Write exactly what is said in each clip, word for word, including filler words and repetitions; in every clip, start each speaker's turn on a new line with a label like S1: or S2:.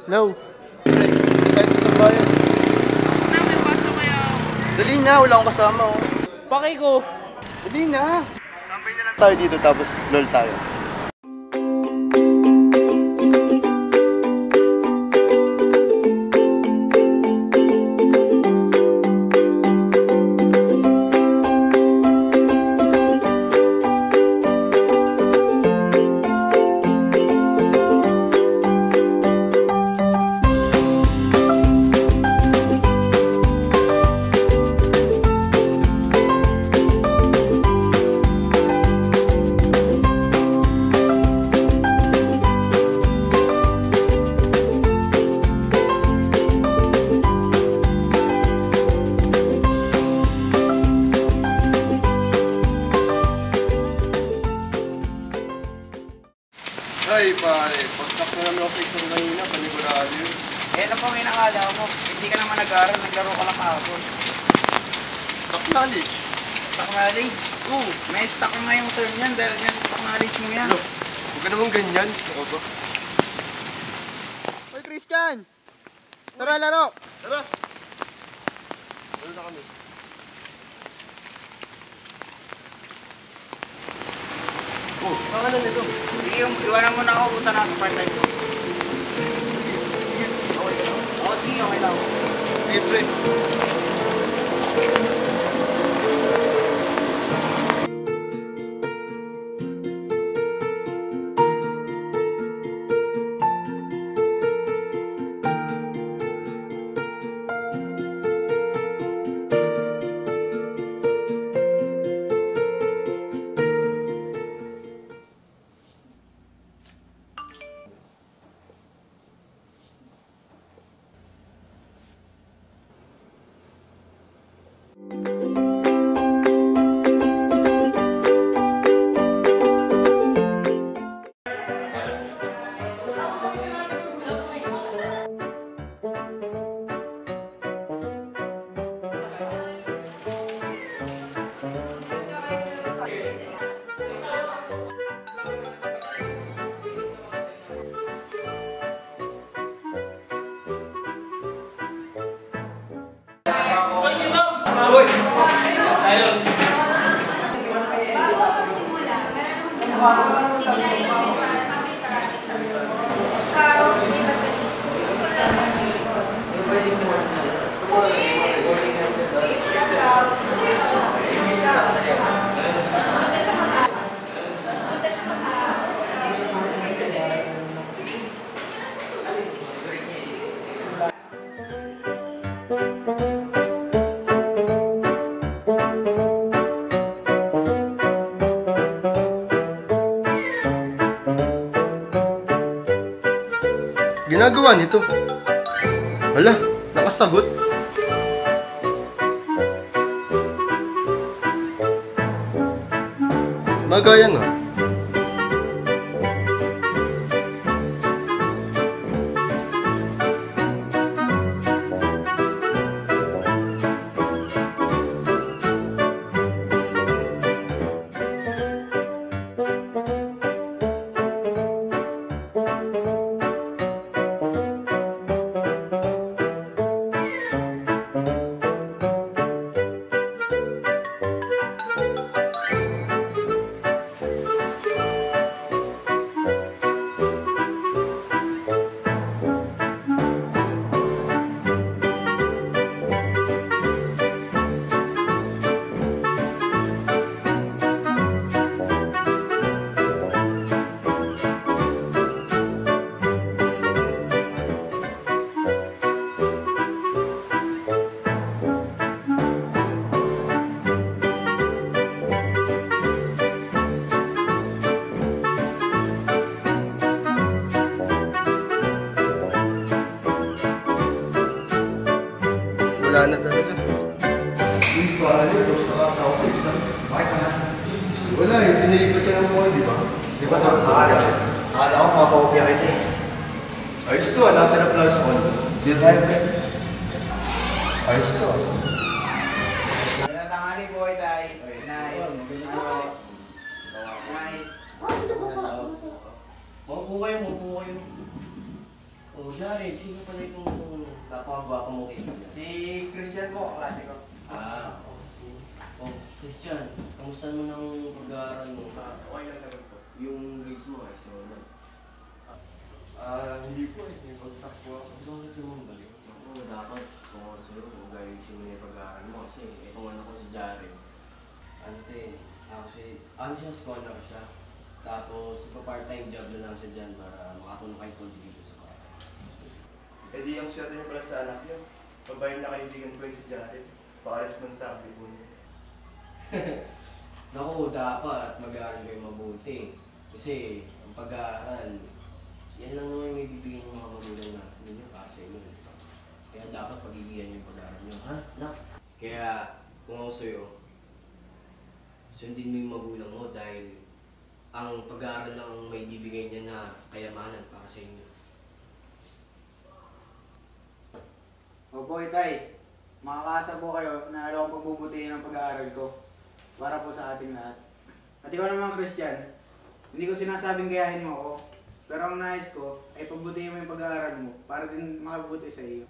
S1: No. Pre, hindi tayo sa tambayan.
S2: Na, may basa kaya ako.
S1: Dali na, wala akong kasama oh.
S2: Paki ko.
S1: Dali na. Tambay na lang tayo dito tapos lol tayo. Ay pare, pagsak na naman ako sa exam kanina, panigurado yun.
S2: Eh, ano pang inakala mo? Hindi ka naman nag-aaral, naglaro ka lang kahapon.
S1: Stock knowledge?
S2: Stock knowledge? Oo, may stock na yung term yan dahil yan stock knowledge mo yan.
S1: Look, huwag ka naman ganyan. Ako ba? Hoy Christian! Tara laro! Tara! Laro na kami. Oh, saan ka na nito?
S2: Sige, iwanan mo na ako, punta na sa part-time ko.
S1: Sige, okay ka lang.
S2: Oo, sige, okay lang.
S1: Sige, pre. Ginagawa nito. Hala, nakasagot. Magaya nga. Wala na talaga. Uy, pare, tapos nakatawa sa exam. Bakit ka na? Wala eh, pinilipat ka ng mall, di ba? Di ba ito? Akala ko. Akala ko makapapopya kita eh. Ayos to, lahat na plus one. Di tayo, pre. Ayos to.
S2: Wala tangali, boy, tayo. Nay. Nay.
S3: Maupo kayo, maupo kayo. O, Jared, sino pala itong napakagwapo mo kaibigan?
S1: Si Christian po, klase ko.
S3: Ah, oh, oh, Christian, kamusta mo ng pag-aaral mo?
S1: Ah, okay lang naman po.
S3: Yung grades mo, ay so na.
S1: Ah, hindi po eh. May pagsak po ako.
S3: Bakit naman ba yun? Ako, dapat kung ako sa'yo, kung gayusin mo na yung pag-aaral mo. Kasi itong anak ko si Jared. Ano ito eh, actually, ano siya, scholar siya. Tapos, ipa-part-time job na lang siya dyan para makatulong kahit konti dito sa bahay.
S1: Eh di ang swerte niyo pala sa anak niyo. Babae na kaibigan ko yung si Jared. Baka-responsable po niya.
S3: Naku, dapat mag-aaral kayo mabuti. Kasi, ang pag-aaral, yan lang naman may bibigyan ng mga magulang na ninyo para sa inyo. Kaya dapat pagigihan yung pag-aaral nyo, ha? Nak? Kaya, kung ako sa'yo, sundin mo yung magulang mo dahil ang pag-aaral lang ang may bibigay niya na kayamanan para sa inyo.
S2: Opo, Itay. Makakaasa po kayo na alam kong pagbubutihin ang pag-aaral ko para po sa ating lahat. At ikaw naman, Christian, hindi ko sinasabing gayahin mo ako, pero ang nais ko ay pagbutihin mo yung pag-aaral mo para din makabuti sa iyo.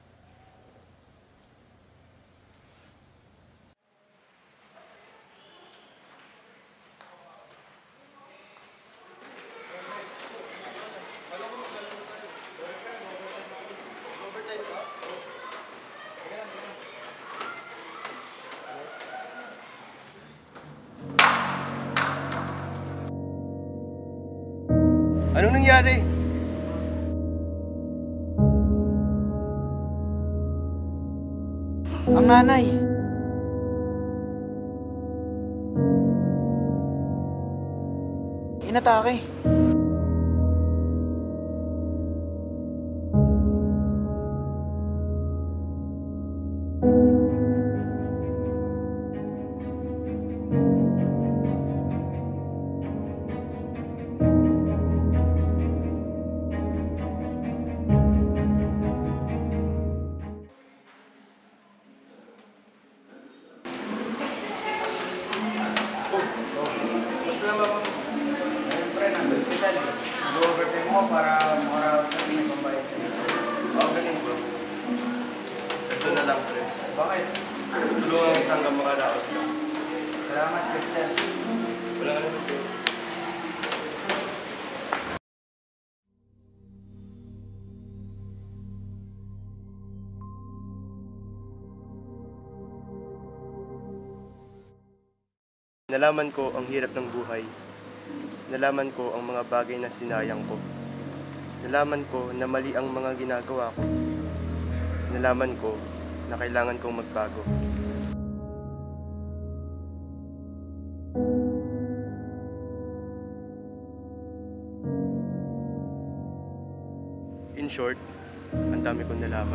S1: Anong nangyari?
S2: Ang nanay. Inatake.
S1: Basta na ba po?
S2: Siyempre, nang hospital. Nag-overtime mo para makarawat na pinagpambayad.
S1: Oo, ganun bro. Ito na lang pre.
S2: Bakit?
S1: Tulungan kita hanggang makalaos ka.
S2: Salamat, Christian.
S1: Wala ka naman bro. Nalaman ko ang hirap ng buhay. Nalaman ko ang mga bagay na sinayang ko. Nalaman ko na mali ang mga ginagawa ko. Nalaman ko na kailangan kong magbago. In short, ang dami kong nalaman.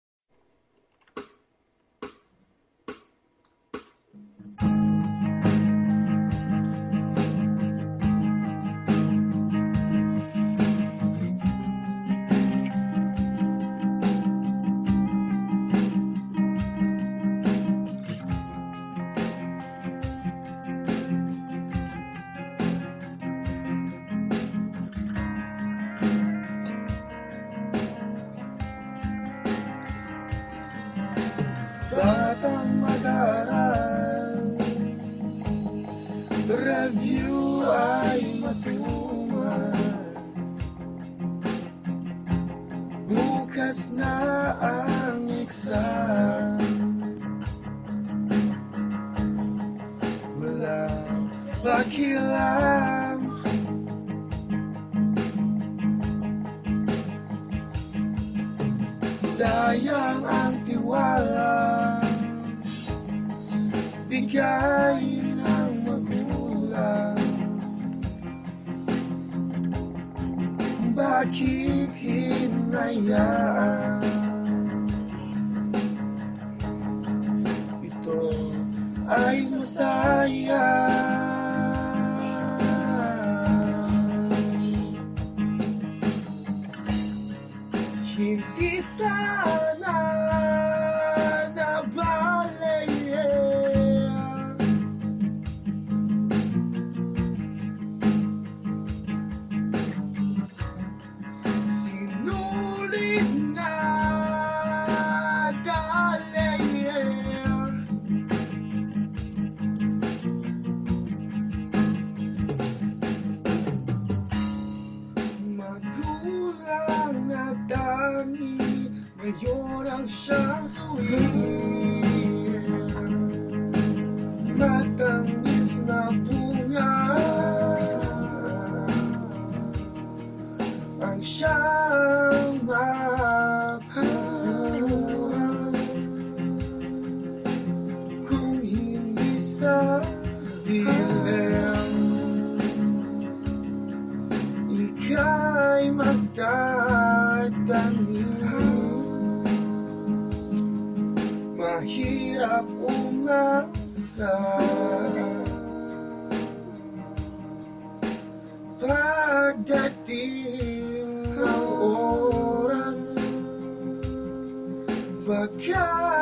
S4: Batang mag-aral, review ay matuman. Bukas na ang exam. Walang pakialam. Sayang ang tiwala, bigay ng magulang. Bakit hinayaan? Ito ay masaya. Hindi sana nabalayan. Sinulit ngayon ang siyang sumingin. Matamis na bunga ang siyang makuha kung hindi sa dilim. Ika'y magtatanim, mahirap umasa. Pagdating ng oras, baka